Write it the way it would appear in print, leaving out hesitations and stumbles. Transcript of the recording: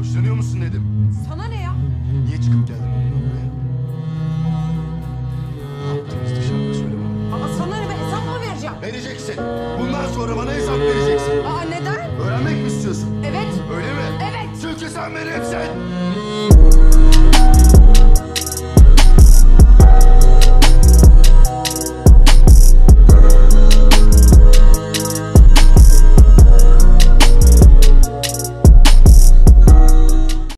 Hoşlanıyor musun dedim. Sana ne ya? Niye çıkıp geldin onunla buraya? Ne yaptınız dışarıda söyle bana. Aa, sana ne be, hesap mı vereceğim? Vereceksin. Bundan sonra bana hesap vereceksin. Aa, neden? Öğrenmek mi istiyorsun? Evet. Öyle mi? Evet. Çünkü sen benim sen.